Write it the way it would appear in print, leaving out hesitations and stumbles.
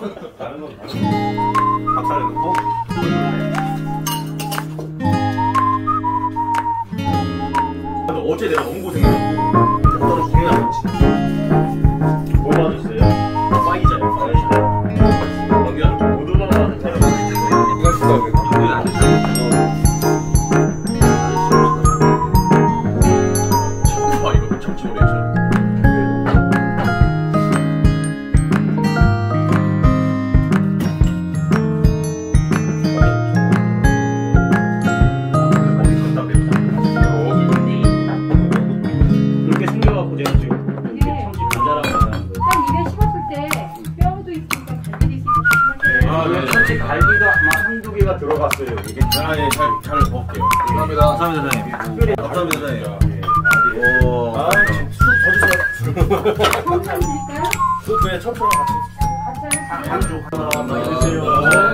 다른 건 박살을 넣고. 어제 내가 너무 고생했고 떨어지게 나왔지. 뭐 받았어요? 파이자요. 여기가 모두만 받은 사람. 이거 진짜 처음 봐 이거 참치 오래죠. 갈비도 아마 한두 개가 들어갔어요. 이게. 아, 예, 잘 먹을게요. 감사합니다. 감사합니다, 사장님. 감사합니다, 사장님. 오. 아, 술 더 주세요. 좀 드릴까요? 술 그냥 청초랑 같이. 같이 하세요. 한 조 하나 많이 드세요.